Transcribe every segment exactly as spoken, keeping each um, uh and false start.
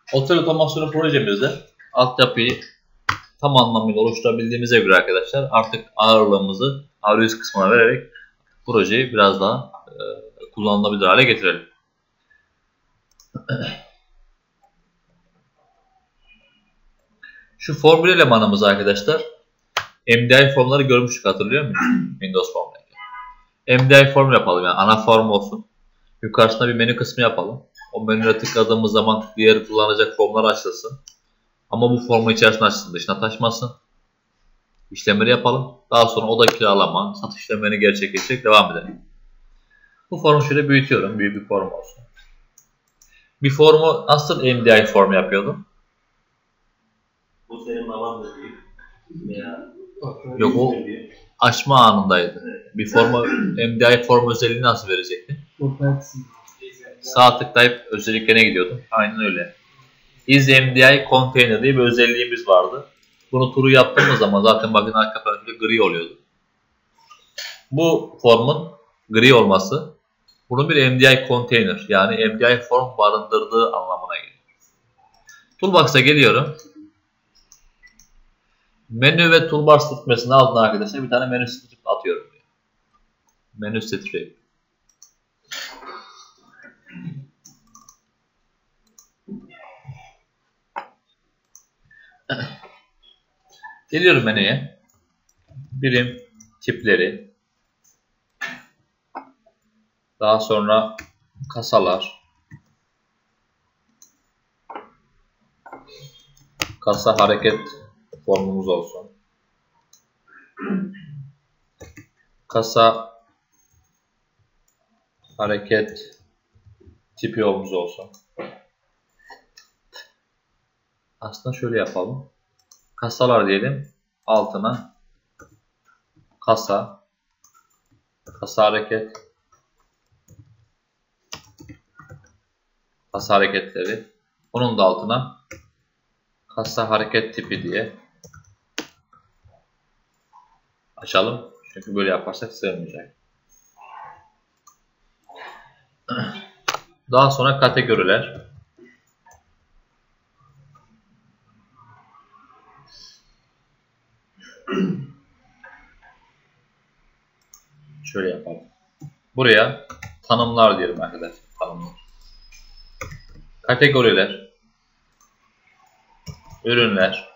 Otel otomasyonu projemizde altyapıyı tam anlamıyla oluşturabildiğimize göre arkadaşlar artık ağırlığımızı arayüz kısmına vererek projeyi biraz daha e, kullanılabilir hale getirelim. Şu formül elemanımız arkadaşlar M D I formları görmüştük, hatırlıyor musunuz? Windows formları. M D I form yapalım, yani ana form olsun. Yukarısında bir menü kısmı yapalım. O menüye tıkladığımız zaman diğer kullanacak formlar açılsın. Ama bu formu içerisinde açsın, dışına taşmasın. İşlemleri yapalım. Daha sonra oda kiralama, satış işlemlerini gerçekleştirerek devam edelim. Bu formu şöyle büyütüyorum. Büyük bir form olsun. Bir formu nasıl M D I form yapıyordum? Bu senin baban da değil. Ya. Yok, o açma anındaydı. Bir formu M D I form özelliğini nasıl verecekti? Sağ tıklayıp özelliklerine gidiyordum. Aynen öyle. Is M D I container diye bir özelliğimiz vardı. Bunu turu yaptığımız zaman zaten bakın arka tarafı gri oluyordu. Bu formun gri olması bunun bir M D I container, yani M D I form barındırdığı anlamına geliyor. Toolbox'a geliyorum. Menü ve toolbar seçmesinin altına arkadaşlar bir tane menü strip atıyorum. Menü strip. Geliyorum menüye. Birim tipleri. Daha sonra kasalar. Kasa hareket formumuz olsun. Kasa hareket tipi omuz olsun. Aslında şöyle yapalım. Kasalar diyelim. Altına kasa, kasa hareket, kasa hareketleri. Onun da altına kasa hareket tipi diye açalım. Çünkü böyle yaparsak sığmayacak. Daha sonra kategoriler. Şöyle yapalım. Buraya tanımlar diyelim arkadaşlar. Tanımlar. Kategoriler. Ürünler.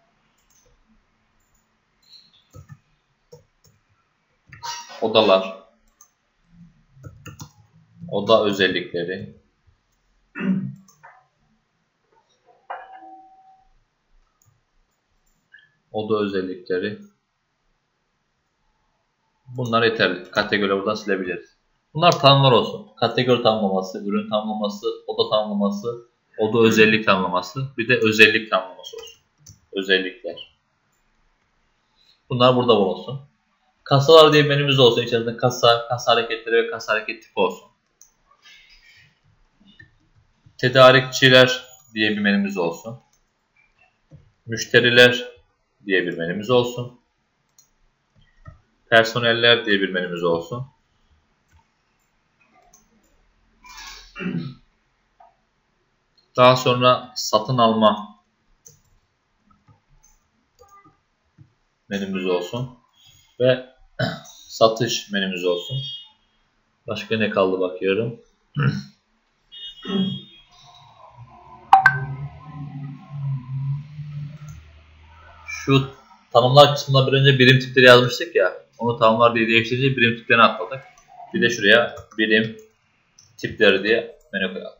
Odalar. Oda özellikleri. Oda özellikleri. Bunlar yeterli. Kategori buradan silebiliriz. Bunlar tanımlar olsun. Kategori tanımlaması, ürün tanımlaması, oda tanımlaması, oda özellik tanımlaması, bir de özellik tanımlaması olsun. Özellikler. Bunlar burada bulunsun. Kasalar diye menümüz olsun. İçerisinde kasa, kasa hareketleri ve kasa hareket tipi olsun. Tedarikçiler diye bir menümüz olsun. Müşteriler diye bir menümüz olsun. Personeller diye bir menümüz olsun. Daha sonra satın alma menümüz olsun. Ve satış menümüz olsun. Başka ne kaldı bakıyorum. Şu tanımlar kısmında bir önce birim tipleri yazmıştık ya. Onu tanımlar diye değiştirince birim tiplerini atladık. Bir de şuraya birim tipleri diye menü koyalım.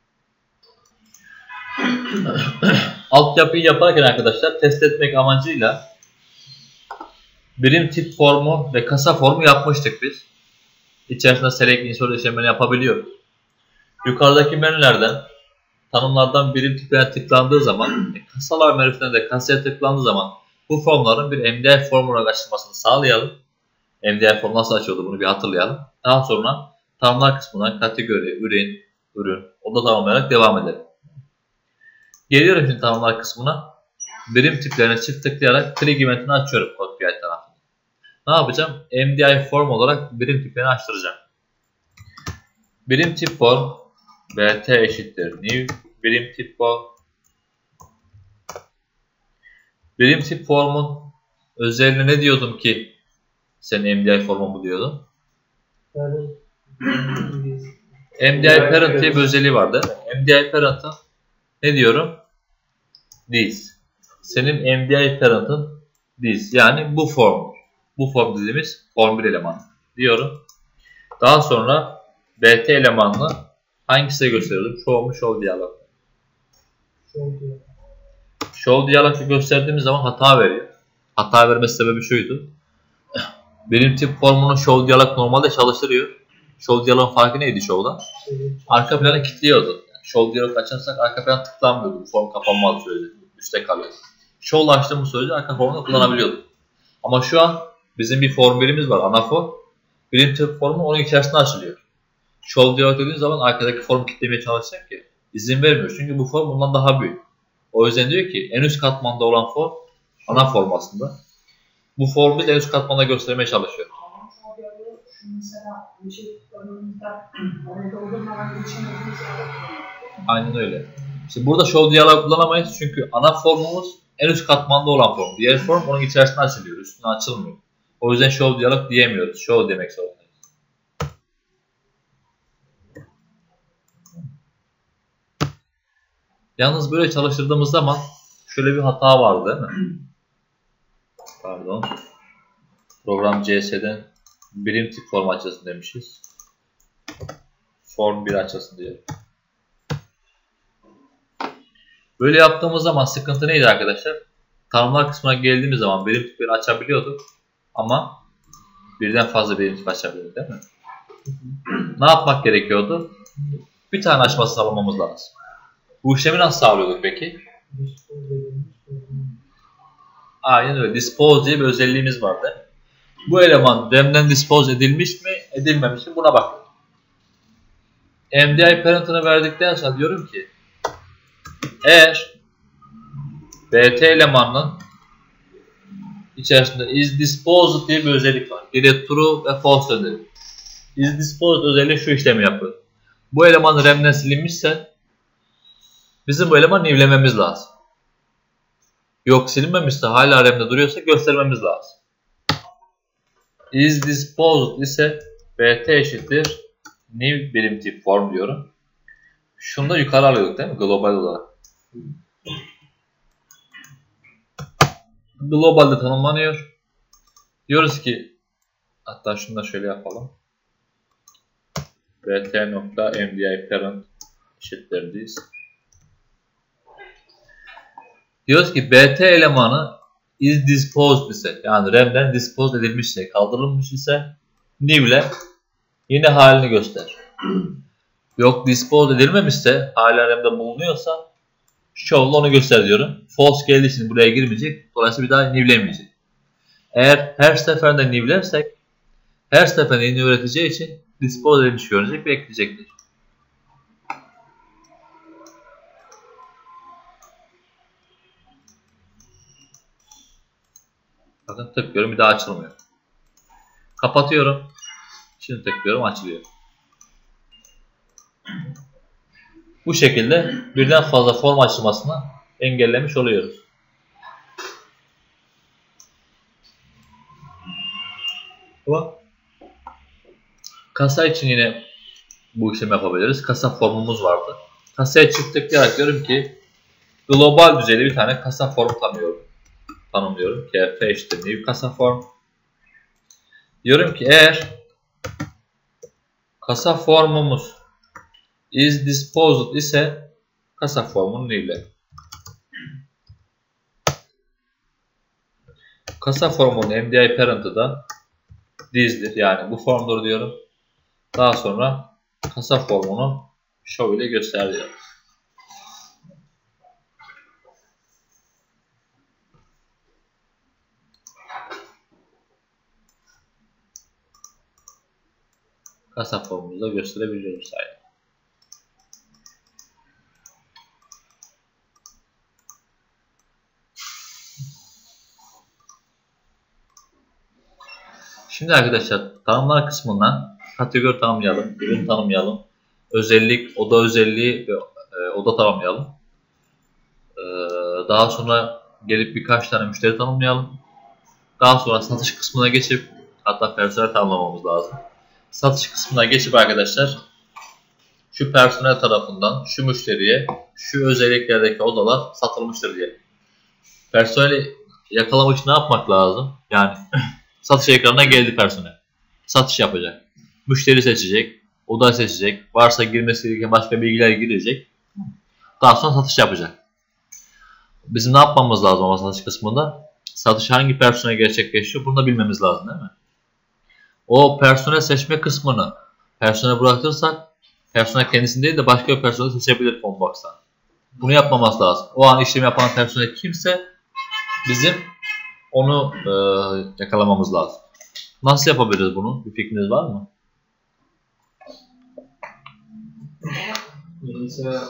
Altyapıyı yaparken arkadaşlar test etmek amacıyla birim tip formu ve kasa formu yapmıştık biz. İçerisinde select insert işlemlerini yapabiliyoruz. Yukarıdaki menülerden tanımlardan birim tiplerine tıklandığı zaman, kasalar menüsünden de kasaya tıklandığı zaman bu formların bir M D I formuna açılmasını sağlayalım. M D I form nasıl açıyordu bunu bir hatırlayalım. Daha sonra tanımlar kısmından kategori, ürün, ürün, oda tanımlayarak devam edelim. Geliyorum şimdi tanımlar kısmına. Birim tiplerine çift tıklayarak trig eventini açıyorum kod P I tarafında. Ne yapacağım? M D I form olarak birim tiplerini açtıracağım. Birim tip form bt eşittir new birim tip form Birim tip formun özelliğine ne diyordum ki sen M D I formu bu diyordun? M D I parent diye bir özelliği var değil mi? M D I parent'ın ne diyorum? This. Senin M D I parent'ın this. Yani bu form. Bu form dediğimiz form bir elemanı diyorum. Daha sonra B T elemanını hangisine gösteriyordum? Show mu show diyalog. Show diyalog gösterdiğimiz zaman hata veriyor. Hata vermesi sebebi şuydu. Birim tip formunu show diyalog normalde çalıştırıyor. Show diyalogun farkı neydi show'da? Arka planı kilitliyordu. Yani show diyalog açarsak arka plan tıklanmıyordu. Bu form kapanmaz sürece. Üste kalıyordu. Show açtığımız sürece arka formunu kullanabiliyorduk. Ama şu an bizim bir form birimiz var. Ana form. Birim tip formu onun içerisinde açılıyor. Show diyalog dediğiniz zaman arkadaki formu kilitlemeye çalışacak ki izin vermiyor. Çünkü bu form bundan daha büyük. O yüzden diyor ki en üst katmanda olan form ana form aslında. Bu formu en üst katmanda göstermeye çalışıyor. Aynen öyle. İşte burada show diyalog kullanamayız çünkü ana formumuz en üst katmanda olan form. Diğer form onun içerisinde açılıyor, üstüne açılmıyor. O yüzden show diyalog diyemiyoruz. Show demek zorundayız. Yalnız böyle çalıştırdığımız zaman şöyle bir hata vardı değil mi? Pardon. Program C S'den birim tip form açılsın demişiz. Form bir açılsın diyor. Böyle yaptığımız zaman sıkıntı neydi arkadaşlar? Tanımlar kısmına geldiğimiz zaman birim tipleri açabiliyorduk. Ama birden fazla birim tip açabiliyorduk değil mi? Ne yapmak gerekiyordu? Bir tane açması sağlamamız lazım. Bu işlemi nasıl sağlıyorduk peki? Aynen öyle. Dispose diye bir özelliğimiz vardı. Bu eleman RAM'den dispose edilmiş mi, edilmemiş mi buna bakıyorum. M D I parent'ını verdikten sonra diyorum ki eğer B T elemanının içerisinde is disposed diye bir özellik var. Geriye true ve false özellik. Is disposed özelliği şu işlemi yapıyor. Bu eleman RAM'den silinmişse bizim bu elemanı nivlememiz lazım. Yok silinmemişse hala RAM'de duruyorsa göstermemiz lazım. Is disposed ise B T eşittir new birim tip form diyorum. Şunu da yukarı alıyorduk değil mi? Global olarak. Globalde tanımlanıyor. Diyoruz ki hatta şunu da şöyle yapalım. B T nokta M D I parent eşittir this. Diyoruz ki B T elemanı is disposed ise yani RAM'den disposed edilmişse, kaldırılmış ise new ile yine halini göster. Yok disposed edilmemişse, hala RAM'de bulunuyorsa show'la onu göster diyorum. False geldiği için buraya girmeyecek. Dolayısıyla bir daha new'lemeyecek. Eğer her seferinde new'lersek her seferinde yeni üreteceği için disposed edilmiş görecek ve ekleyecektir. Bakın tıklıyorum bir daha açılmıyor. Kapatıyorum. Şimdi tıklıyorum açılıyor. Bu şekilde birden fazla form açılmasını engellemiş oluyoruz. Ama kasa için yine bu işlemi yapabiliriz. Kasa formumuz vardı. Kasaya çift tıklayarak diyorum ki global düzeyde bir tane kasa formu tanıyorum. Tanımlıyorum. K F eşittir new kasa form. Diyorum ki eğer kasa formumuz is disposed ise kasa formunu new'le. Kasa formunun M D I parent'ı da this'dir. Yani bu formdur diyorum. Daha sonra kasa formunu show ile göster diyorum. Kasa formumuzu da gösterebiliyoruz sayede. Şimdi arkadaşlar tanımlar kısmından kategori tanımlayalım, ürün tanımlayalım, özellik, oda özelliği ve e, oda tanımlayalım. E, daha sonra gelip birkaç tane müşteri tanımlayalım. Daha sonra satış kısmına geçip, hatta personel tanımlamamız lazım. Satış kısmına geçip arkadaşlar, şu personel tarafından şu müşteriye şu özelliklerdeki odalar satılmıştır diye. Personeli yakalamak için ne yapmak lazım? Yani satış ekranına geldi personel. Satış yapacak. Müşteri seçecek. Oda seçecek. Varsa girmesi gereken başka bilgiler girecek. Daha sonra satış yapacak. Bizim ne yapmamız lazım ama satış kısmında? Satış hangi personel gerçekleşiyor? Bunu da bilmemiz lazım değil mi? O personel seçme kısmını personel bırakırsak personel kendisini değil de başka bir personel seçebilir Phonebox'tan. Bunu yapmamamız lazım. O an işlem yapan personel kimse bizim onu e, yakalamamız lazım. Nasıl yapabiliriz bunu? Bir fikriniz var mı? Mesela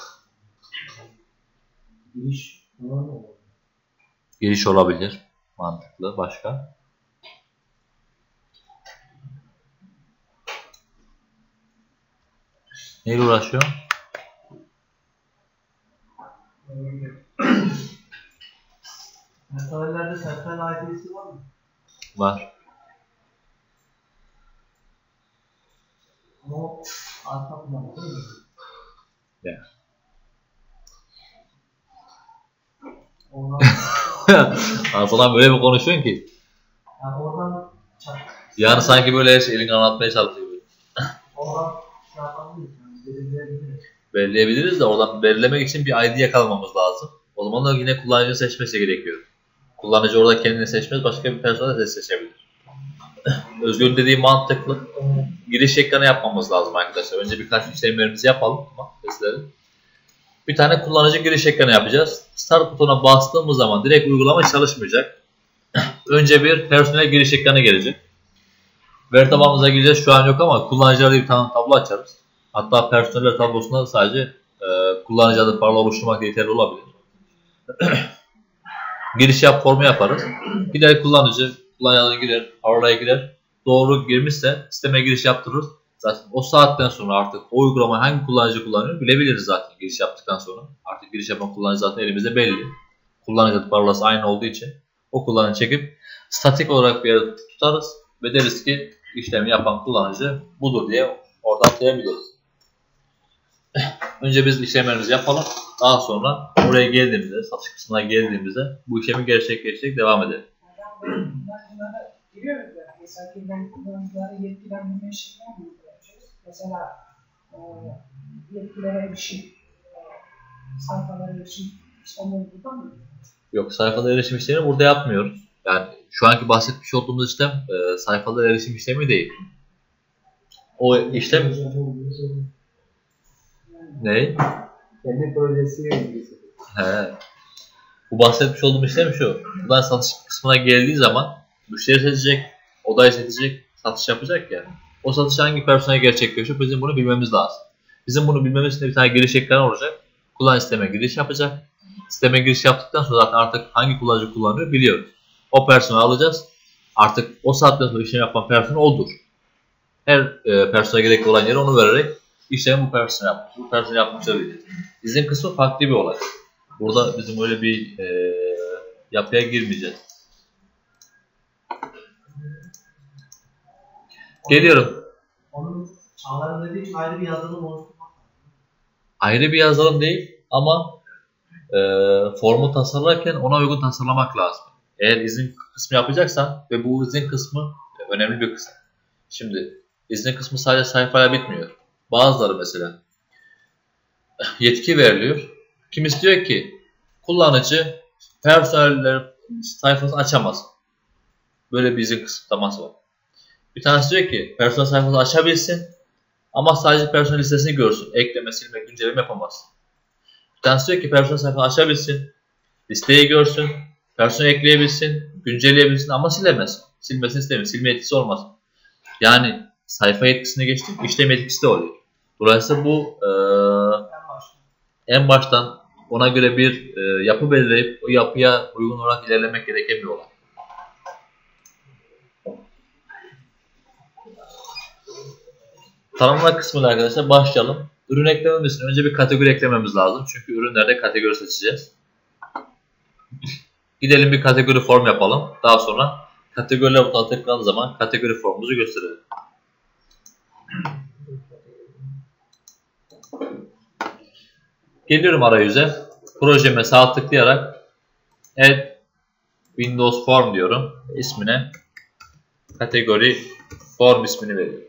giriş falan mı olur? Giriş olabilir. Mantıklı. Başka? Neyle uğraşıyor? Personellerde personel I D'si var mı? Var. Ama o arka planda değil mi? Yeah. Oradan, Arkadan böyle mi konuşuyorsun ki? yani oradan çak. Yani sanki böyle her şeyi elini anlatmaya çalışıyor. Oradan şey yapabiliriz. Yani belirleyebiliriz. Belirleyebiliriz de oradan belirlemek için bir I D yakalamamız lazım. O zaman da yine kullanıcı seçmesi gerekiyor. Kullanıcı orada kendini seçmez, başka bir personel de seçebilir. Özgür dediği mantıklı. Giriş ekranı yapmamız lazım arkadaşlar. Önce birkaç işlemlerimizi yapalım. Bir tane kullanıcı giriş ekranı yapacağız. Start butonuna bastığımız zaman direkt uygulama çalışmayacak. Önce bir personel giriş ekranı gelecek. Veri tabanımıza gireceğiz. Şu an yok ama kullanıcılarda bir tane tablo açarız. Hatta personeller tablosunda sadece e, kullanıcı adı parola oluşturmak yeterli olabilir. Giriş yap formu yaparız. Gider kullanıcı, kullanıcı adına girer, parolaya girer. Doğru girmişse sisteme giriş yaptırırız. Zaten o saatten sonra artık o uygulamayı hangi kullanıcı kullanıyor bilebiliriz zaten giriş yaptıktan sonra. Artık giriş yapan kullanıcı zaten elimizde belli. Kullanıcı adı parolası aynı olduğu için o kullanıcı çekip statik olarak bir yerde tutarız ve deriz ki işlemi yapan kullanıcı budur diye oradan atlayabiliriz. Önce biz işlemlerimizi yapalım. Daha sonra oraya geldiğimizde, satış kısmına geldiğimizde bu işlemi gerçekleştirerek devam edelim. Bunlara giriyoruz ya. Mesela kirden kullanıcılara yetkilendirme işlemler mi yapıyoruz? Mesela e, yetkilere erişim, e, sayfalara erişim işlemleri burada mı? Yok, sayfalara erişim işlemi burada yapmıyoruz. Yani şu anki bahsetmiş olduğumuz işlem e, sayfalara erişim işlemi değil. O işlem ne? Kendi projesiyle ilgili. He. Bu bahsetmiş olduğum işlem şu. Buradan satış kısmına geldiği zaman müşteri seçecek, odayı seçecek, satış yapacak ya. O satış hangi personel gerçekleşiyor? Bizim bunu bilmemiz lazım. Bizim bunu bilmemiz için bir tane giriş ekranı olacak. Kullanıcı sisteme giriş yapacak. Sisteme giriş yaptıktan sonra zaten artık hangi kullanıcı kullanıyor biliyoruz. O personeli alacağız. Artık o saatten sonra işlem yapan personel odur. Her e, personel gerekli olan yere onu vererek işlemi bu personel yapmış. Bu personel yapmışlar diyeceğiz. İzin kısmı farklı bir olay. Burada bizim öyle bir e, yapıya girmeyeceğiz. Geliyorum. Onun Çağlar'ın dediği için ayrı bir yazılım oluşturmak. Ayrı bir yazılım değil ama e, formu tasarlarken ona uygun tasarlamak lazım. Eğer izin kısmı yapacaksan ve bu izin kısmı önemli bir kısım. Şimdi izin kısmı sadece sayfaya bitmiyor. Bazıları mesela yetki veriliyor. Kimisi diyor ki kullanıcı personeller sayfasını açamaz. Böyle bir izin kısıtlaması var. Bir tanesi diyor ki personel sayfasını açabilsin ama sadece personel listesini görsün. Ekleme, silme, güncelleme yapamaz. Bir tanesi diyor ki personel sayfasını açabilsin, listeyi görsün, personel ekleyebilsin, güncelleyebilsin ama silemez. Silmesini istemiyor. Silme yetkisi olmaz. Yani sayfa yetkisine geçtik, işlem yetkisi de oluyor. Dolayısıyla bu e, en baştan ona göre bir e, yapı belirleyip o yapıya uygun olarak ilerlemek gereken bir olay. Tanımlama kısmıyla arkadaşlar başlayalım. Ürün eklememiz için önce bir kategori eklememiz lazım. Çünkü ürünlerde kategori seçeceğiz. Gidelim bir kategori form yapalım. Daha sonra kategoriler butonuna tıkladığımız zaman kategori formumuzu gösterelim. Geliyorum arayüze. Projeme sağ tıklayarak Add Windows Form diyorum. İsmine kategori form ismini veriyorum.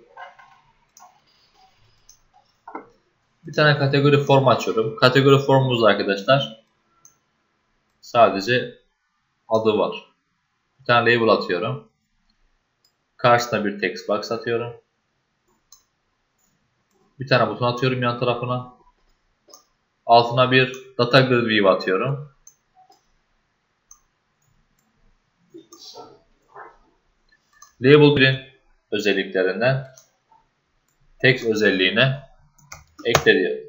Bir tane kategori form açıyorum. Kategori formumuzda arkadaşlar sadece adı var. Bir tane label atıyorum. Karşısına bir text box atıyorum. Bir tane buton atıyorum yan tarafına. Altına bir data grid view atıyorum. Label bir'in özelliklerinden text özelliğine ekle.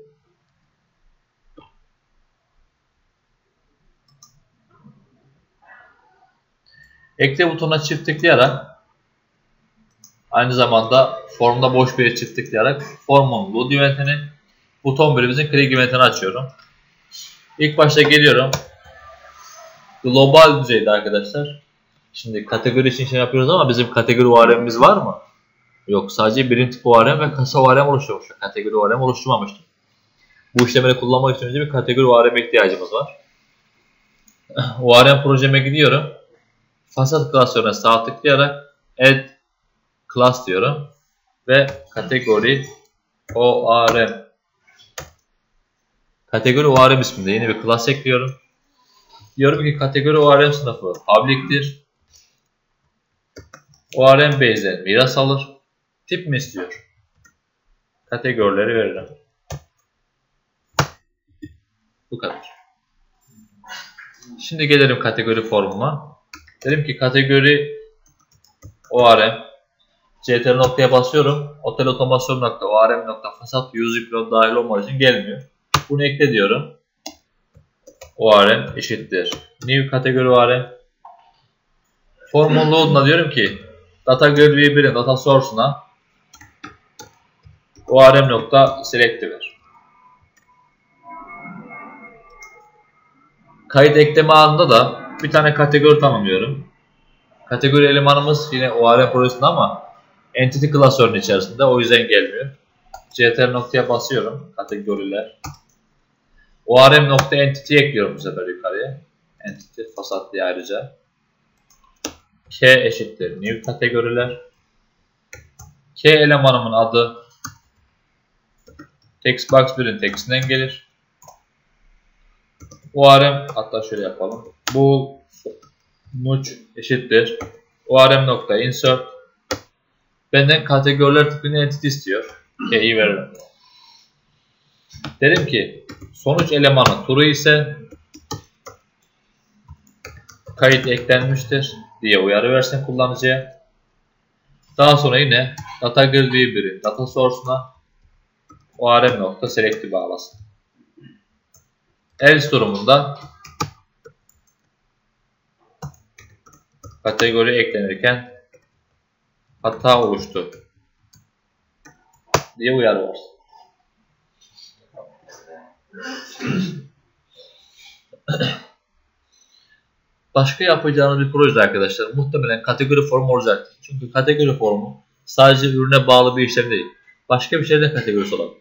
Ekle butonuna çift tıklayarak aynı zamanda formda boş bir yere çift tıklayarak formun load eventini, buton birimizin click eventini açıyorum. İlk başta geliyorum. Global düzeyde arkadaşlar. Şimdi kategori için şey yapıyoruz ama bizim kategori U R M'imiz var mı? Yok, sadece birim tip U R M ve kasa U R M oluşturmuş. Kategori U R M oluşturmamıştım. Bu işlemleri kullanmak için önce bir kategori U R M ihtiyacımız var. U R M projeme gidiyorum. Fasat klasörüne sağ tıklayarak Add Class diyorum. Ve kategori U R M. Kategori U R M isminde yeni bir class ekliyorum. Diyorum ki kategori U R M sınıfı public'tir. U R M base'den miras alır. Tip mi istiyor? Kategorileri veririm. Bu kadar. Şimdi gelelim kategori formuma. Dedim ki kategori U R M C T R noktaya basıyorum. Otel otomasyon nokta U R M nokta fasat user cloud dahil olmadığı için gelmiyor. Bunu ekle diyorum. U R M eşittir new kategori U R M. Formun load'una diyorum ki data grid view bir'in data source'una U R M nokta select ver. Kayıt ekleme anında da bir tane kategori tanımlıyorum. Kategori elemanımız yine U R M projesinde ama entity klasörünün içerisinde, o yüzden gelmiyor. C T R noktaya basıyorum. Kategoriler. U R M nokta entity ekliyorum bu sefer yukarıya. Entity fasat diye ayrıca. K eşittir new kategoriler. K elemanımın adı text box bir'in textinden gelir. U R M, hatta şöyle yapalım. Bu much eşittir U R M nokta insert. Benden kategoriler tipini entity istiyor. K'yi veririm. Derim ki sonuç elemanı true ise kayıt eklenmiştir diye uyarı versin kullanıcıya. Daha sonra yine data grid view bir'in data source'una U R M nokta select'i bağlasın. Else durumunda kategori eklenirken hata oluştu diye uyarı var. Başka yapacağınız bir proje arkadaşlar muhtemelen kategori formu olacaktır. Çünkü kategori formu sadece ürüne bağlı bir işlem değil. Başka bir şeyde kategorisi olabilir.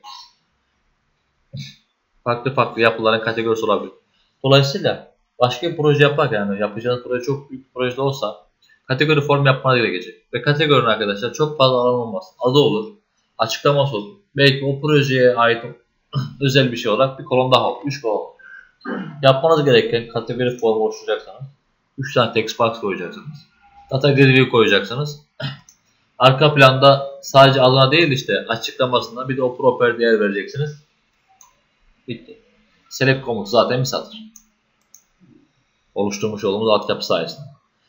Farklı farklı yapıların kategorisi olabilir. Dolayısıyla başka bir proje yaparken, yani yapacağınız proje çok büyük bir projede olsa kategori form yapmanız gerekecek. Ve kategorinin arkadaşlar çok fazla alan olmaz. Adı olur, açıklaması olur. Belki o projeye ait özel bir şey olarak bir kolon daha olur. üç kolon. Yapmanız gereken kategori formu oluşturacaksanız üç tane text box koyacaksınız. Data grid view koyacaksınız. Arka planda sadece adına değil işte açıklamasına bir de o proper değer vereceksiniz. Bitti. Select komutu zaten bir satır. Oluşturmuş olduğumuz altyapı sayesinde.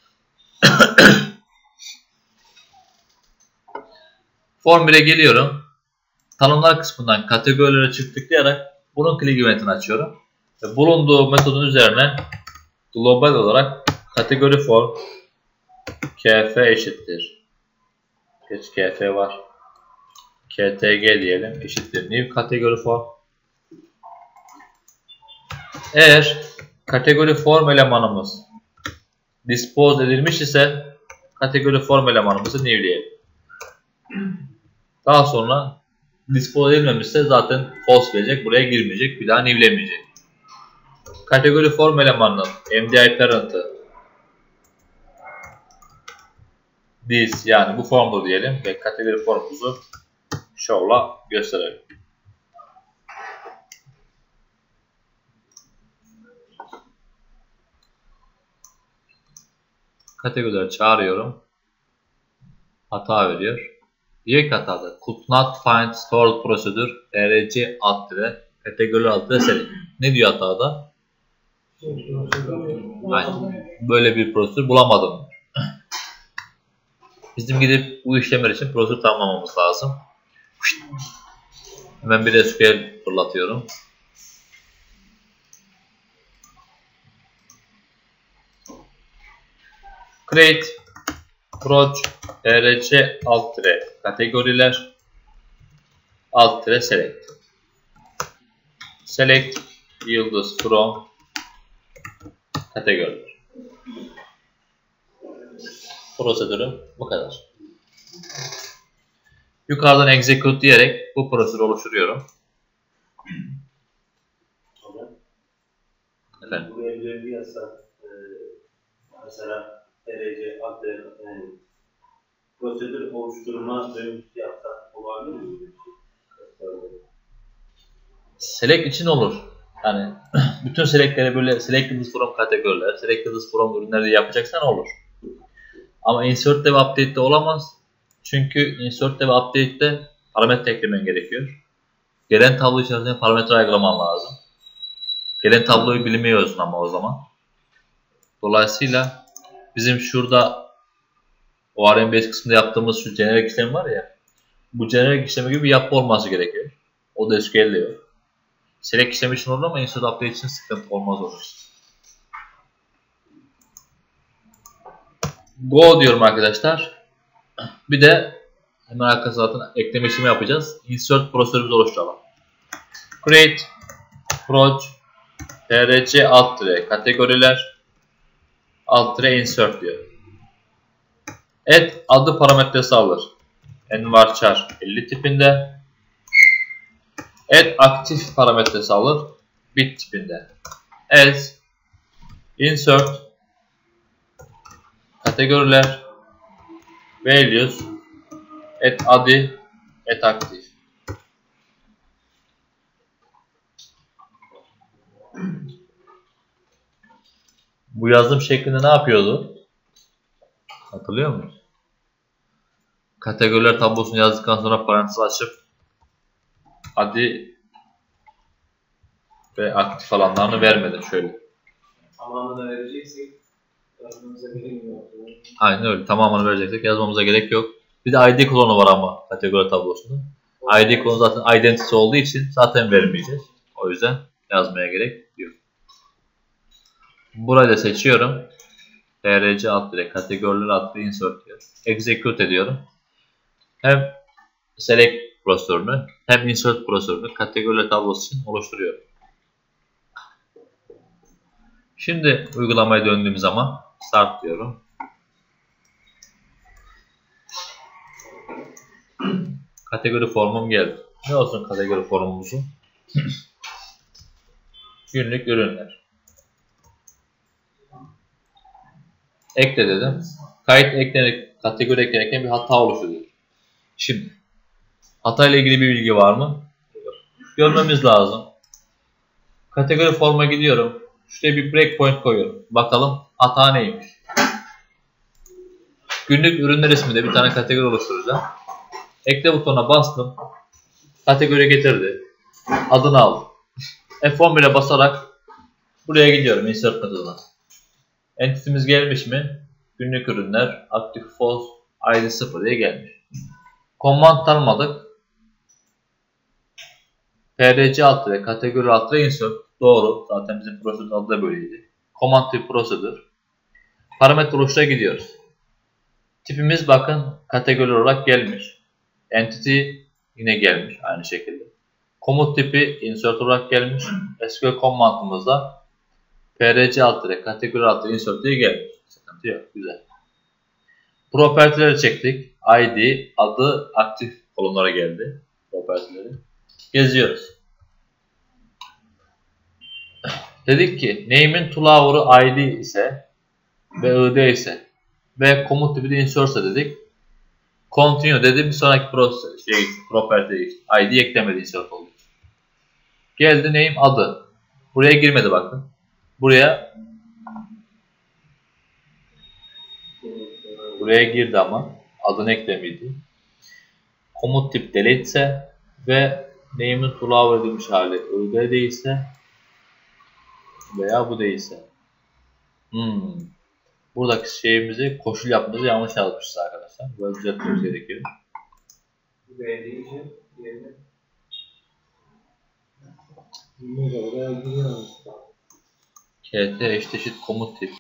Form bir'e geliyorum. Tanımlar kısmından kategorilere çift tıklayarak bunun click eventini açıyorum. Ve bulunduğu metodun üzerine global olarak kategori form kf eşittir. Geç kf var. ktg diyelim eşittir new kategori form. Eğer kategori form elemanımız dispose edilmiş ise kategori form elemanımızı new'leyelim. Daha sonra dispose edilmemişse zaten false gelecek, buraya girmeyecek, bir daha new'lemeyecek. Kategori form elemanının M D I parent'ı this, yani bu formdur diyelim ve kategori formumuzu show'la gösterelim. Kategorileri çağırıyorum. Hata veriyor. Diyor ki hatada could not find stored procedure rc alt dire kategori alt dire select. Ne diyor hatada? Yani böyle bir prosedür bulamadım. Bizim gidip bu işlemler için prosedür tamamlamamız lazım. Hemen bir S Q L fırlatıyorum. Create approach rc alt dire kategoriler alt dire select. Select yıldız from kategoriler. Prosedürü bu kadar. Yukarıdan execute diyerek bu prosedürü oluşturuyorum. Efendim? Buraya bir yazsa e, mesela rc alt dire yani prosedür oluşturma dönüşü yapsak olabilir mi? Select için olur. Yani bütün select'leri böyle selected from kategoriler, selected from ürünleri yapacaksan olur. Ama insert ve update'de olamaz. Çünkü insert ve update'de parametre eklemen gerekiyor. Gelen tablo içerisinde parametre uygulaman lazım. Gelen tabloyu bilmiyorsun ama o zaman. Dolayısıyla bizim şurada o R M base kısmında yaptığımız şu generic işlem var ya, bu generic işlemi gibi bir yapı olması gerekiyor. O da S Q L'de yok. Select işlemi için olur ama insert update için sıkıntı olmaz olur. Go diyorum arkadaşlar. Bir de hemen arkası zaten ekleme işlemi yapacağız. Insert prosedürümüzü oluşturalım. Create approach rc alt dire kategoriler alt dire insert diyor. Add adı parametresi alır. Envarchar elli tipinde. Add aktif parametresi alır. Bit tipinde. As insert kategoriler values add adi add aktif. Bu yazım şeklinde ne yapıyordu? Hatırlıyor musunuz? Kategoriler tablosunu yazdıktan sonra parantez açıp adi ve aktif alanlarını vermedi. Şöyle. Tamamını da vereceksek yazmamıza gerek yok. Aynen öyle. Tamamını vereceksek yazmamıza gerek yok. Bir de I D kolonu var ama kategori tablosunda. I D kolonu zaten identity olduğu için zaten vermeyeceğiz. O yüzden yazmaya gerek yok. Burayı da seçiyorum. rc alt dire kategoriler alt dire insert diyor. Execute ediyorum. Hem select prosedürünü hem insert prosedürünü kategoriler tablosu için oluşturuyorum. Şimdi uygulamaya döndüğüm zaman start diyorum. Kategori formum geldi. Ne olsun kategori formumuzun? Günlük ürünler. Ekle dedim. Kayıt eklenerek, kategori eklenirken bir hata oluşuyor. Şimdi hata ile ilgili bir bilgi var mı? Görmemiz lazım. Kategori forma gidiyorum. Şuraya bir breakpoint koyuyorum. Bakalım hata neymiş. Günlük ürünler isminde bir tane kategori oluşturacağım. Ekle butonuna bastım. Kategori getirdi. Adını aldım. F on bire basarak buraya gidiyorum insert metoduna. Entity'miz gelmiş mi? Günlük ürünler active false I D sıfır diye gelmiş. Command tanımadık. rc alt dire kategori alt dire insert. Doğru. Zaten bizim prosedür adı da böyleydi. Command tipi prosedür. Parametre oluştura gidiyoruz. Tipimiz bakın kategori olarak gelmiş. Entity yine gelmiş aynı şekilde. Komut tipi insert olarak gelmiş. S Q L command'ımızda P R C alt dire kategori alt dire insert diye gelmiş. Sıkıntı yok. Güzel. Property'leri çektik. I D, adı, aktif kolonlara geldi. Property'leri. Geziyoruz. Dedik ki name'in toolhour'u I D ise ve I D ise ve komut tipi de insert'se dedik. Continue dedim. Bir sonraki proses, şey, property I D eklemedi insert oldu. Geldi name adı. Buraya girmedi bakın. Buraya buraya girdi ama adını eklemedi. Komut tip delete ise ve name'in toolhour edilmiş hali I D değilse veya bu değilse. Hmm. Buradaki şeyimizi koşul yapmamızı yanlış yazmışız arkadaşlar. Böyle düzeltmemiz gerekiyor. K T eşit komut tip.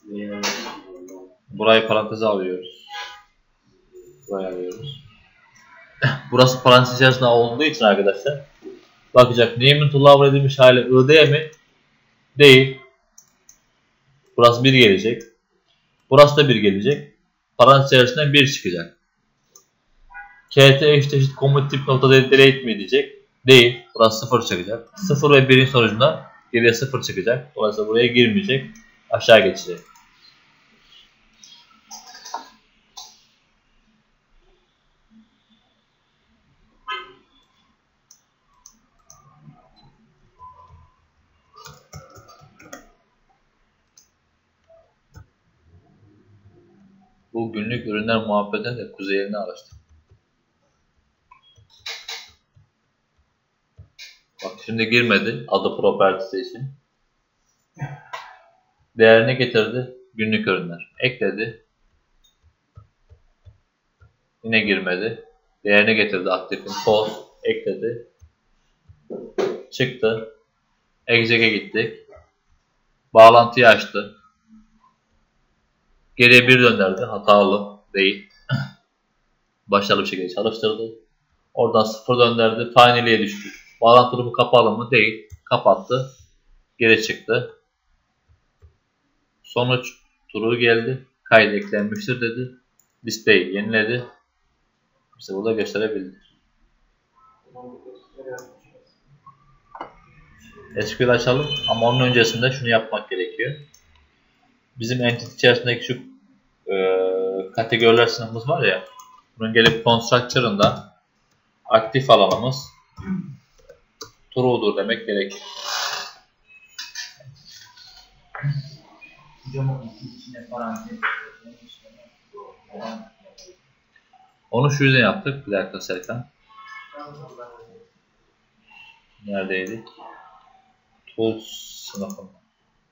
Burayı paranteze alıyoruz. Buraya alıyoruz. Burası parantez içerisinde olduğu için arkadaşlar bakacak name'in toolhour edilmiş hali I D mi? Değil. Burası bir gelecek. Burası da bir gelecek. Parantez içerisinden bir çıkacak. K T eşit komut tip nokta delete mi diyecek? Değil. Burası sıfır çıkacak. sıfır ve birin sonucunda geriye sıfır çıkacak. Dolayısıyla buraya girmeyecek. Aşağı geçecek. Bu günlük ürünler muhabbetine de kuzeyini araştır. Bak şimdi girmedi adı property'si için. Değerini getirdi günlük ürünler. Ekledi. Yine girmedi. Değerini getirdi aktifin post ekledi. Çıktı. Exec'e gittik. Bağlantıyı açtı. Geriye bir döndürdü. Hatalı değil. Başarılı bir şekilde çalıştırdı. Oradan sıfır döndürdü. Final'e düştü. Bağlantı grubu kapalı mı? Değil. Kapattı. Geri çıktı. Sonuç true geldi. Kaydı eklenmiştir dedi. Listeyi yeniledi. Bize burada gösterebildi. S Q L açalım ama onun öncesinde şunu yapmak gerekiyor. Bizim entity içerisindeki şu e, kategoriler sınıfımız var ya. Bunun gelip constructor'ında aktif alanımız true'dur demek gerekir. Onu şu yüzden yaptık. Bir dakika Serkan. Neredeydi? Tools sınıfında.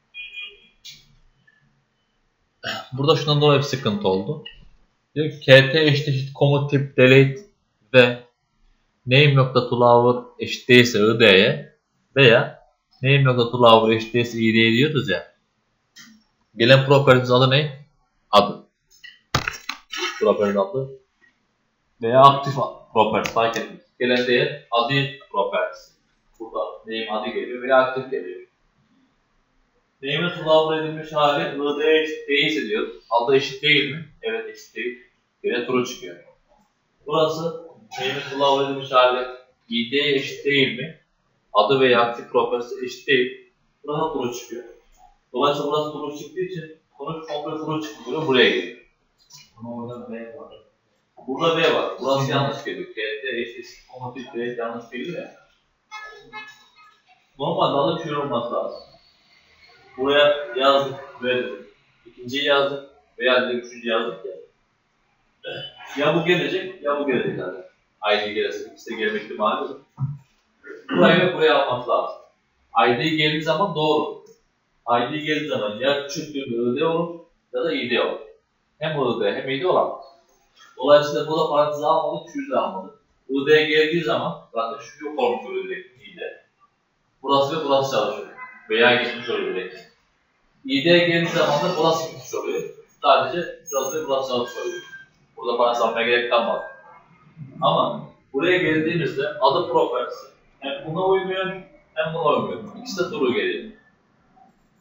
Burada şundan dolayı bir sıkıntı oldu. Diyor ki K T eşit komut tip delete ve name.toolhour eşit değilse I D'ye veya name.toolhour eşit değilse I D'ye diyoruz ya. Gelen property'nin adı ne? Adı. Property'nin adı veya aktif property fark etmez. Gelen değer adı property'si. Burada name adı geliyor veya aktif geliyor. Name'in toolhour edilmiş hali I D'ye eşit değilse diyor. Adı eşit değil mi? Evet eşit değil. Yine true çıkıyor. Burası name'in toolhour edilmiş hali I D'ye eşit değil mi? Adı veya aktif property'si eşit değil. Burası true çıkıyor. Dolayısıyla burası true çıktığı için sonuç komple true çıkıyor. Buraya geliyor. Ama orada B var. Burada B var. Burası yanlış geliyor. K T eşit komut B yanlış geliyor ya. Normalde adı şöyle olması lazım. Buraya yazdık, böyle ikinciyi yazdık veya dedik üçüncü yazdık ya. Ya bu gelecek ya bu gelecek zaten. I D gelirse ikisi de gelme ihtimali var. Buraya ve buraya almak lazım. I D geldiği zaman doğru. I D geldiği zaman ya küçüktür I D olur ya da I D olur. Hem I D hem I D olamaz. Dolayısıyla bu da parantezi almadık, şu yüzden almadık. I D geldiği zaman zaten şu yok olmuş oluyor direkt I D. Burası ve burası çalışıyor. Veya geçmiş oluyor direkt. I D geldiği zaman da burası gitmiş oluyor. Sadece burası ve burası çalışmış oluyor. Burada parantez almaya gerek kalmadı. Ama buraya geldiğimizde adı property'si hem buna uymuyor hem buna uymuyor. İkisi de true geliyor.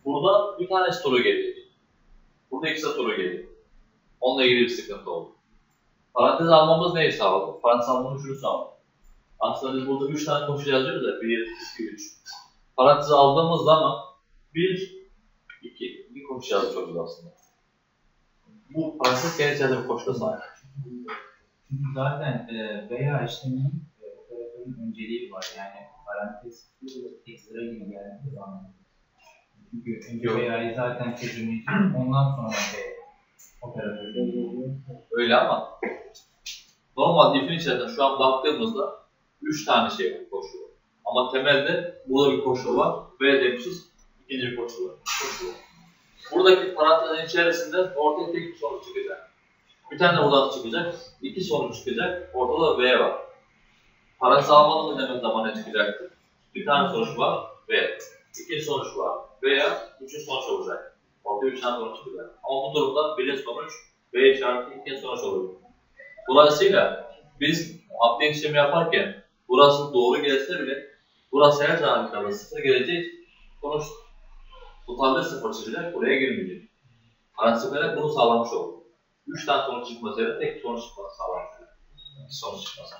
Burada bir tane soru geliyor. Burada iki soru geliyor. Onunla ilgili bir sıkıntı oldu. Parantez almamız neyi sağladı? Parantez almamız şunu sağladı. Aslında biz burada üç tane koşu yazıyoruz ya. bir, iki, üç. Parantez aldığımız zaman bir, iki. Bir koşu yazıyoruz aslında. Bu parantez kendi içerisinde bir koşuda sahip. Çünkü zaten e, veya işleminin e, operatörün önceliği var. Yani parantez ekstra gibi geldiği zaman. Çünkü önce veya'yı zaten çözümleyeceğiz. Ondan sonra ve operatörde oluyor. Öyle ama normal if'in içerisinde şu an baktığımızda üç tane şey var, koşu var. Ama temelde burada bir koşu var. V demişiz. İkinci bir koşu var. Koşu var. Buradaki parantezin içerisinde ortaya tek bir sonuç çıkacak. Bir tane de buradan çıkacak. İki sonuç çıkacak. Ortada da V var. Parantez almadığımız hemen zaman ne çıkacaktır? Bir tane sonuç var. V. İkinci sonuç var. Veya üçüncü sonuç olacak. Orada üç tane sonuç çıkacak. Ama bu durumda birinci sonuç V işareti ikinci sonuç olur. Dolayısıyla biz update işlemi yaparken burası doğru gelse bile burası her zaman sıfır gelecek. Sonuç totalde sıfır çıkacak. Buraya girmeyecek. Parantez bunu sağlamış oldu. üç tane sonuç çıkmasıyla tek sonuç çıkması sağlamış oldu. İki sonuç çıkması.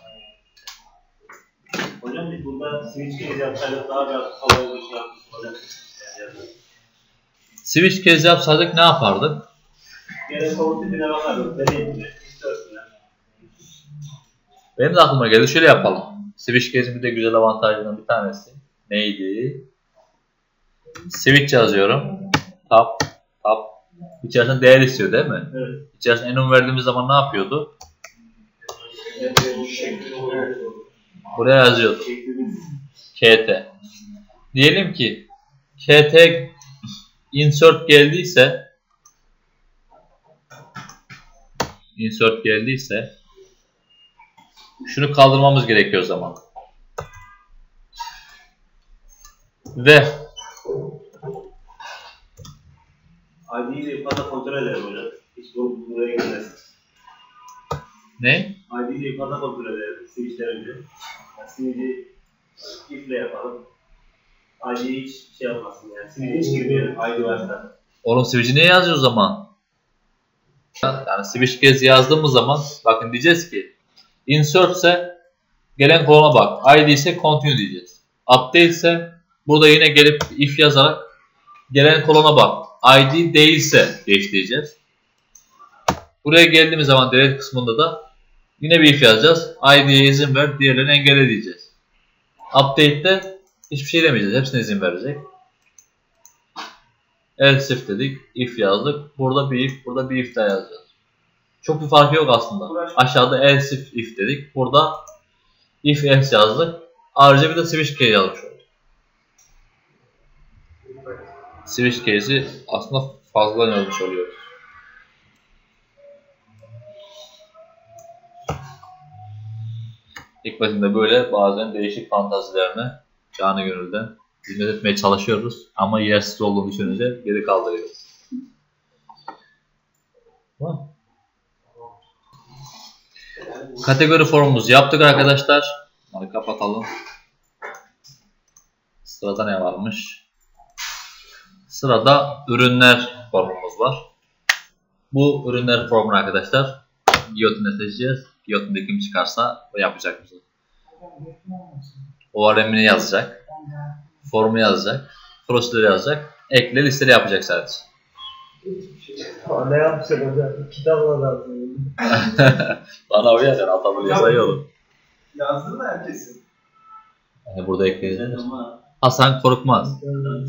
Hocam biz burada switch case yapsaydık daha biraz havaya bir şey yapmıştık hocam. Yani Switch case yapsaydık ne yapardık? Gene komut tipine bakardık. Deneyimle. Benim de aklıma geldi. Şöyle yapalım. Switch case'in bir de güzel avantajlarından bir tanesi. Neydi? Switch yazıyorum. Tab, tab. İçerisinde değer istiyor değil mi? Evet. İçerisinde enum verdiğimiz zaman ne yapıyordu? Buraya yazıyordu. K T. Diyelim ki K T insert geldiyse insert geldiyse şunu kaldırmamız gerekiyor o zaman. Ve I D'yi de yukarıda kontrol edelim hocam. Hiç bu buraya gelmesin. ne? I D'yi de yukarıda kontrol edelim. Switch'ten önce. Yani switch'i if'le yapalım. I D'yi hiç şey yapmasın yani. Switch'e hiç girmeyelim. I D varsa. Oğlum switch'i niye yazıyoruz o zaman? Yani switch case yazdığımız zaman bakın diyeceğiz ki insert ise gelen kolona bak. I D ise continue diyeceğiz. Update ise burada yine gelip if yazarak gelen kolona bak. I D değilse geç diyeceğiz. Buraya geldiğimiz zaman delete kısmında da yine bir if yazacağız. I D'ye izin ver, diğerlerini engelle diyeceğiz. Update'de hiçbir şey demeyeceğiz. Hepsine izin verecek. Else if dedik. If yazdık. Burada bir if, burada bir if daha yazacağız. Çok bir farkı yok aslında. Aşağıda else if, if dedik. Burada if else yazdık. Ayrıca bir de switch case yazmış olduk. Switch case'i aslında fazla yazmış oluyoruz. İlk başında böyle bazen değişik fantazilerine canı gönülden hizmet etmeye çalışıyoruz ama yersiz olduğunu düşününce geri kaldırıyoruz. Tamam. Kategori formumuzu yaptık arkadaşlar. Hadi kapatalım. Sırada ne varmış? Sırada ürünler formumuz var. Bu ürünler formunu arkadaşlar Guillotine'e seçeceğiz. Guillotine'de kim çıkarsa o yapacak bize. O R M'ini yazacak. Formu yazacak. Prosedürü yazacak. Ekle listeli yapacak sadece. Ne yapacak hocam? Kitapla da Bana uyar yani atabiliyor sayıyorum. yazdın mı herkesin? Yani burada ekleyeceğiz. Hasan Korkmaz.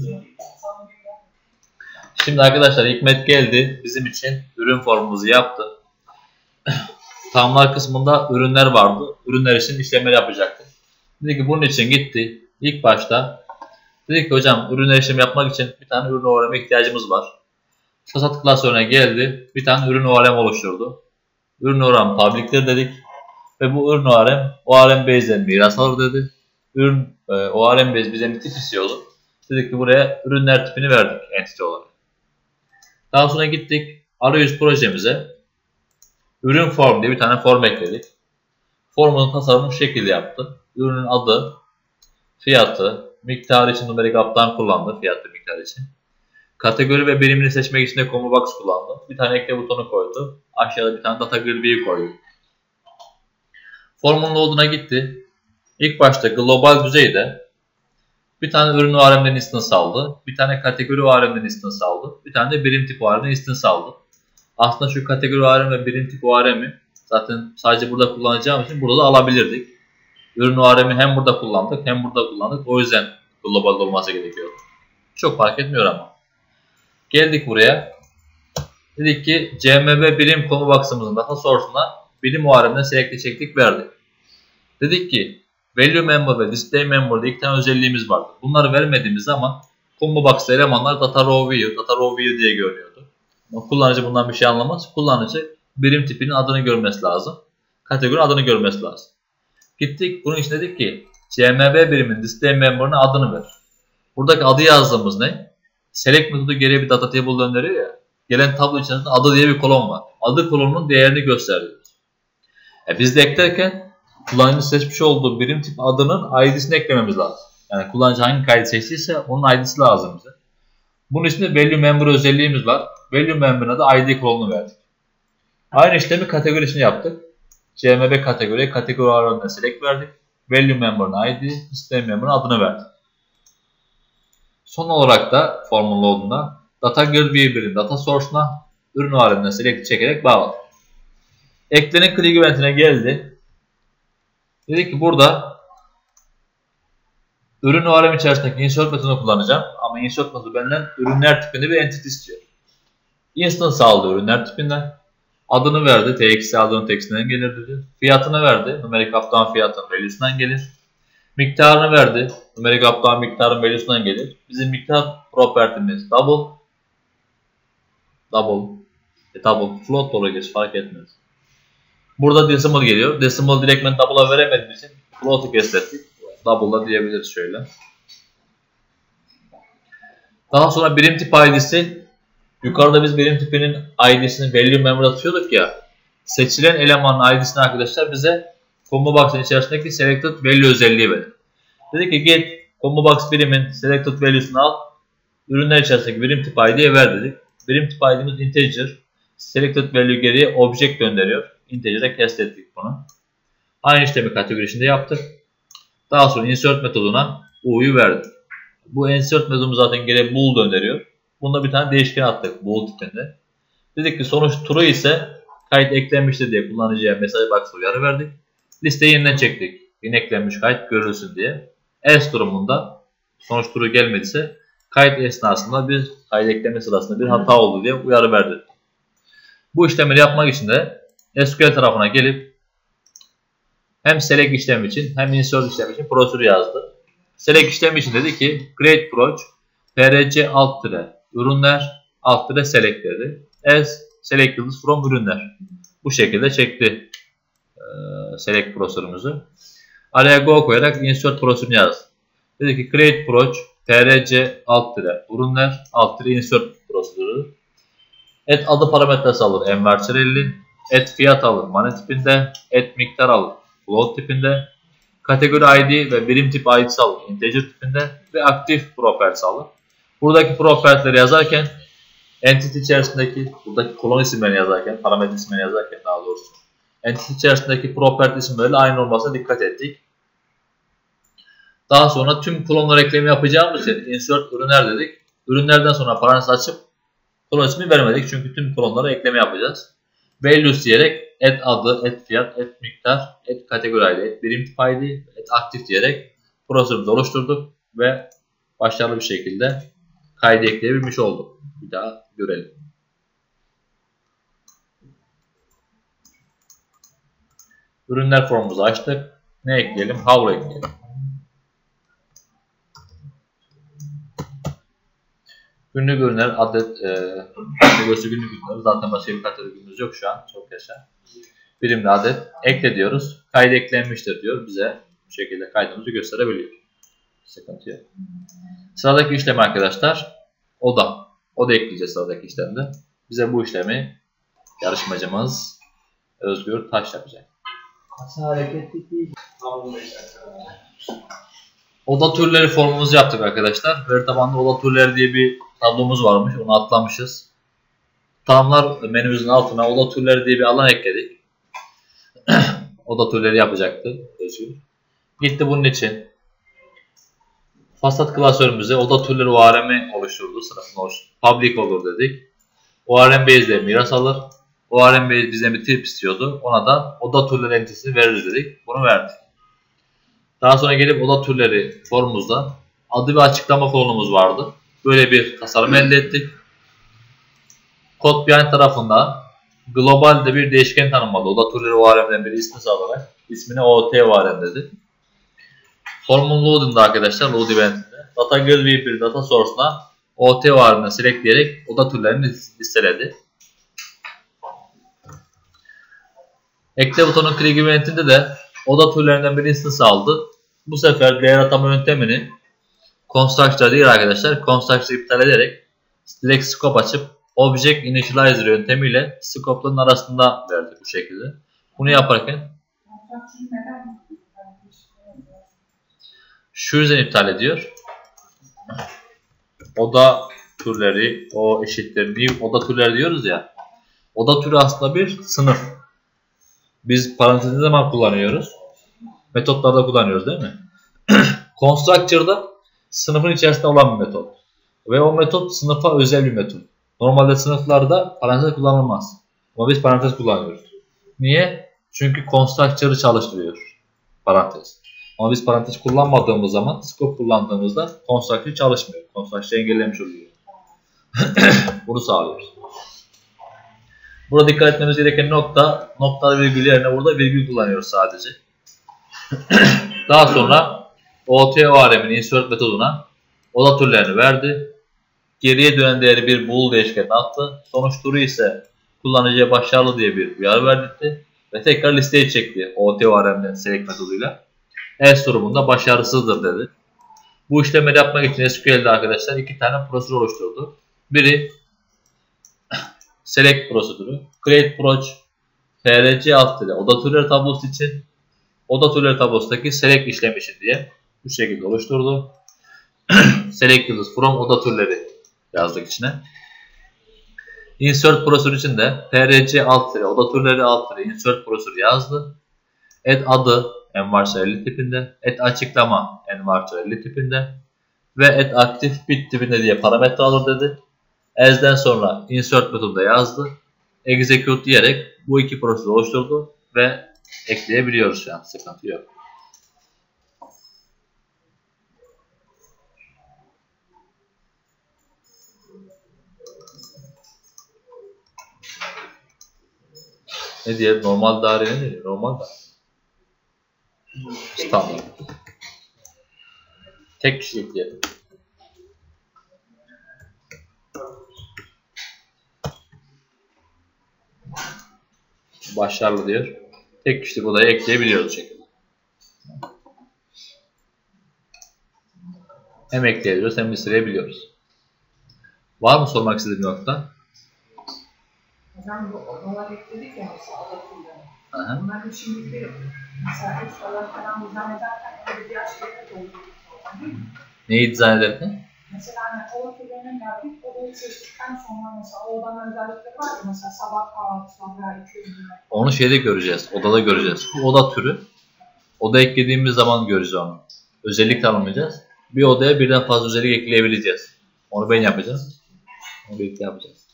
Şimdi arkadaşlar Hikmet geldi. Bizim için ürün formumuzu yaptı. Tamamlar kısmında ürünler vardı. Ürünler için işlemler yapacaktı. Dedi ki bunun için gitti. İlk başta dedi ki hocam ürünler işlemi yapmak için bir tane ürün O R M ihtiyacımız var. Sasat klasörüne geldi. Bir tane ürün O R M oluşturdu. Ürün O R M public'tir dedik. Ve bu ürün O R M O R M base'den miras alır dedi. Ürün e, O R M base bize bir tip istiyordu. Dedik ki buraya ürünler tipini verdik entity olarak. Daha sonra gittik arayüz projemize ürün form diye bir tane form ekledik. Formun tasarımını şu şekilde yaptı. Ürünün adı, fiyatı, miktarı için numerik up'tan kullandı fiyat ve miktar için. Kategori ve birimini seçmek için de combo box kullandı. Bir tane ekle butonu koydu. Aşağıda bir tane data grid view koydu. Formun load'una gitti. İlk başta global düzeyde bir tane ürün O R M'den instance aldı. Bir tane kategori O R M'den instance aldı. Bir tane de birim tip O R M'den instance aldı. Aslında şu kategori O R M ve birim tip O R M'i zaten sadece burada kullanacağım için burada da alabilirdik. Ürün O R M'i hem burada kullandık hem burada kullandık. O yüzden global olması gerekiyor. Çok fark etmiyor ama. Geldik buraya. Dedik ki C M B birim combo box'ımızın data source'una birim O R M'den select'i çektik verdik. Dedik ki value member ve display member'da iki tane özelliğimiz vardı. Bunları vermediğimiz zaman combo box'ta elemanlar data row view, data row view diye görünüyordu. Ama kullanıcı bundan bir şey anlamaz. Kullanıcı birim tipinin adını görmesi lazım. Kategori adını görmesi lazım. Gittik bunun için dedik ki C M B birimin display member'ına adını ver. Buradaki adı yazdığımız ne? Select metodu geriye bir data table gönderiyor ya. Gelen tablo içerisinde adı diye bir kolon var. Adı kolonunun değerini gösteriyor. E biz de eklerken kullanıcı seçmiş olduğu birim tip adının I D'sini eklememiz lazım. Yani kullanıcı hangi kaydı seçtiyse onun I D'si lazım bize. Bunun içinde value member özelliğimiz var. Value member'ına da I D kolonunu verdik. Aynı işlemi kategorisini yaptık. C M B kategoriye kategori aralığında select verdik. Value member'ına I D, display member'ına adını verdik. Son olarak da formun load'una data grid birim data source'una ürün O R M'den select çekerek bağladık. Eklenin click event'ine geldi. Dedik ki burada ürün O R M içerisindeki insert metodunu kullanacağım. Ama insert metodu benden ürünler tipinde bir entity istiyor. Instance aldı ürünler tipinden. Adını verdi. T X T adının tekstinden gelir dedi. Fiyatını verdi. Numeric updown fiyatının value'sundan gelir. Miktarını verdi. Numeric updown miktarın value'sundan gelir. Bizim miktar property'miz double. Double. E, double. Float olacak fark etmez. Burada decimal geliyor. Decimal direktmen double'a veremediğim için float'u keslettik. Double'la diyebiliriz şöyle. Daha sonra birim tip I D'si. Yukarıda biz birim tipinin I D'sini value member atıyorduk ya. Seçilen elemanın I D'sini arkadaşlar bize combo box'ın içerisindeki selected value özelliği verir. Dedi ki get combo box birimin selected value'sunu al. Ürünler içerisindeki birim tip I D'ye ver dedik. Birim tip I D'miz integer. Selected value geriye object gönderiyor. Integer'e kestettik bunu. Aynı işlemi kategorisinde yaptık. Daha sonra insert metoduna U'yu verdik. Bu insert metodumuz zaten geriye bool gönderiyor. Bunda bir tane değişken attık bool tipinde. Dedik ki sonuç true ise kayıt eklenmiştir diye kullanıcıya mesaj box'a uyarı verdik. Listeyi yeniden çektik. Yine eklenmiş kayıt görülsün diye. Else durumunda sonuç true gelmediyse kayıt esnasında bir kayıt ekleme sırasında bir hata oldu diye uyarı verdik. Bu işlemleri yapmak için de S Q L tarafına gelip hem select işlemi için hem insert işlemi için prosedür yazdı. Select işlemi için dedi ki create proc prc alt tire ürünler alt tire select dedi. As selected from ürünler. Bu şekilde çekti e, select prosedürümüzü. Araya go koyarak insert prosedürünü yazdı. Dedi ki create proc prc alt tire ürünler alt tire insert prosedürü. Et adı parametresi alır enver elli. Et fiyat alır money tipinde. Et miktar alır float tipinde. Kategori I D ve birim tip I D'si alır integer tipinde. Ve aktif properties alır. Buradaki property'leri yazarken entity içerisindeki buradaki kolon isimlerini yazarken parametre isimlerini yazarken daha doğrusu entity içerisindeki property isimleriyle aynı olmasına dikkat ettik. Daha sonra tüm klonlara ekleme yapacağımız için insert ürünler dedik. Ürünlerden sonra parantez açıp klon ismi vermedik çünkü tüm klonlara ekleme yapacağız. Values diyerek et adı, et fiyat, et miktar, et kategori I D, et birim tip I D, et aktif diyerek prosedürümüzü oluşturduk ve başarılı bir şekilde kaydı ekleyebilmiş olduk. Bir daha görelim. Ürünler formumuzu açtık. Ne ekleyelim? How ekleyelim. Günlük ürünler adet e, kategorisi günlük ürünler. Zaten başka bir kategorimiz yok şu an. Çok yaşa. Birimli adet ekle diyoruz. Kaydı eklenmiştir diyor. Bize bu şekilde kaydımızı gösterebiliyor. Sıkıntı yok. Sıradaki işlem arkadaşlar oda. Oda ekleyeceğiz sıradaki işlemde. Bize bu işlemi yarışmacımız Özgür Taş yapacak. Kasa hareketli değil. Oda türleri formumuzu yaptık arkadaşlar. Veri tabanlı oda türleri diye bir tablomuz varmış. Onu atlamışız. Tanımlar menümüzün altına oda türleri diye bir alan ekledik. Oda türleri yapacaktı Özgür. Gitti bunun için. Fasat klasörümüze oda türleri O R M oluşturdu. Sırasında oluşturdu. Public olur dedik. O R M base'de miras alır. O R M base bizden bir tip istiyordu. Ona da oda türleri entitesini veririz dedik. Bunu verdik. Daha sonra gelip oda türleri formumuzda adı ve açıklama kolonumuz vardı. Böyle bir tasarım elde ettik. Kod behind tarafında globalde bir değişken tanımladı. Oda türleri O R M'den bir ismi alarak ismini O T O R M dedi. Formun loading'da arkadaşlar, load eventinde data gateway bir data source'una O T O R M'den selectleyerek oda türlerini listeledi. Ekle butonun click eventinde de oda türlerinden bir instance aldı. Bu sefer değer atama yöntemini constructor değil arkadaşlar, constructor iptal ederek direkt scope açıp object initializer yöntemiyle scope'ların arasında verdi bu şekilde. Bunu yaparken şu yüzden iptal ediyor. Oda türleri, o eşittir new oda türleri diyoruz ya. Oda türü aslında bir sınıf. Biz parantezi ne zaman kullanıyoruz? Metotlarda kullanıyoruz değil mi? Constructor'da sınıfın içerisinde olan bir metot. Ve o metot sınıfa özel bir metot. Normalde sınıflarda parantez kullanılmaz. Ama biz parantez kullanıyoruz. Niye? Çünkü constructor'ı çalıştırıyor parantez. Ama biz parantez kullanmadığımız zaman, scope kullandığımızda constructor çalışmıyor. Constructor'ı engellemiş oluyor. Bunu sağlıyoruz. Burada dikkat etmemiz gereken nokta, noktalı virgül yerine burada virgül kullanıyoruz sadece. Daha sonra O T O R M'in insert metoduna oda türlerini verdi. Geriye dönen değeri bir bool değişkenine attı. Sonuç turu ise kullanıcıya başarılı diye bir uyarı verdi. Ve tekrar listeye çekti O T O R M'den select metoduyla. Else durumunda başarısızdır dedi. Bu işlemleri yapmak için S Q L'de arkadaşlar iki tane prosedür oluşturdu. Biri select prosedürü, create proc P R C alt ile oda türleri tablosu için oda türleri tablosundaki select işlemi için diye bu şekilde oluşturdu. Select yıldız from oda türleri yazdık içine. Insert prosedür için de P R C alt ile oda türleri alt ile insert prosedür yazdı. Add adı envarchar elli tipinde, add açıklama envarchar elli tipinde ve add aktif bit tipinde diye parametre alır dedi. As'den sonra insert metodunda yazdı. Execute diyerek bu iki prosedürü oluşturdu ve ekleyebiliyoruz şu an. Sıkıntı yok. Ne diye? Normal daire ne diyor? Normal daire. Standart. Tek kişilik diyelim. Başarılı diyor. Tek kişilik odaya ekleyebiliyoruz şekilde. Hem ekleyebiliyoruz hem listeleyebiliyoruz. Var mı sormak istediğin nokta? Hocam bu odalar ekledik ya mesela oda türleri. Bunların şimdi bir mesela ekstralar falan dizayn ederken öyle bir açıklıkla doldururuz. Neyi dizayn ederken? Mesela hani oda türlerine geldik, odayı seçtikten sonra mesela o odanın özellikleri var ya mesela sabah kahvaltısı veya iki ürünü. Onu şeyde göreceğiz, odada göreceğiz. Bu oda türü, oda eklediğimiz zaman göreceğiz onu. Özellik tanımlayacağız. Bir odaya birden fazla özellik ekleyebileceğiz. Onu ben yapacağım. Onu birlikte yapacağız.